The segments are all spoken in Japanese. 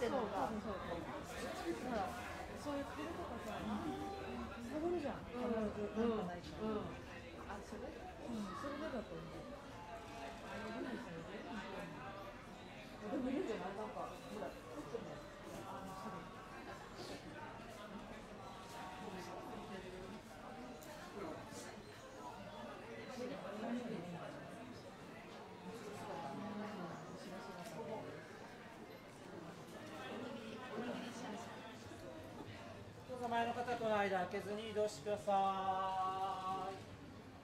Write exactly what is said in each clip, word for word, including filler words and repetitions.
ってんのか。 そう、そう、だからそういう壁とかさ、登るじゃん。必ずなんかないか。 うん。あ、それ？ うん、それでだと思う。あれいいですよね。 でもいいんじゃない？なんかほら、ちょっとね、あのそれ。 どうぞ前の方との間開けずに移動してください。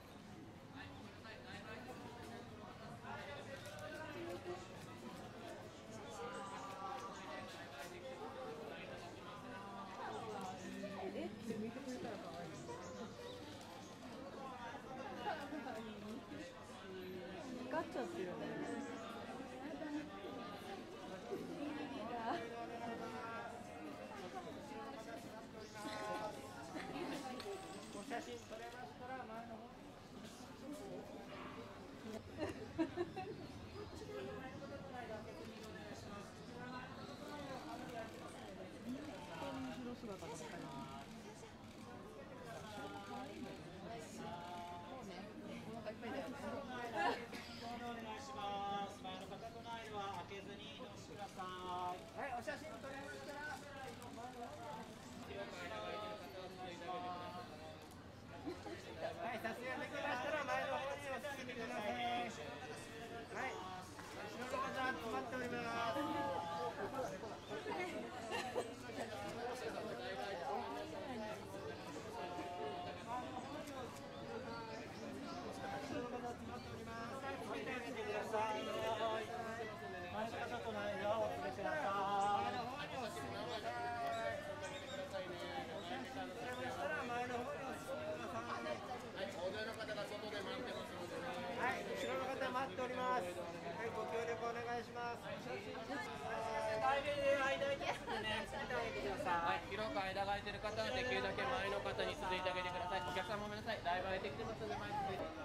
えって見てくれたら可愛い。光っちゃってるね。 お写真撮れましたら前の方に。 後ろ姿が分かります。 お願いします。前の方との間は開けずに移動してください。はい、お写真撮れましたらはい、撮影できましたら前の方にお進みください。はい、後ろの方集まっております。前の方との間はお連れください。前の方にお進みください。お写真撮れましたら前の方にお進みください。 はい、大勢の方が外で待ってますので、 はい、後ろの方待っております。はい、ご協力お願いします。大変で間空いてますんでね、詰めてあげてください。 はい、広く間が空いてる方はできるだけ前の方に続いてあげてください。お客さんもごめんなさい、だいぶ空いてきてますので前に続いて。